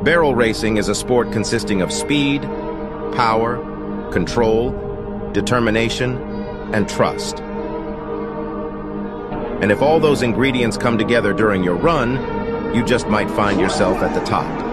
Barrel racing is a sport consisting of speed, power, control, determination, and trust. And if all those ingredients come together during your run, you just might find yourself at the top.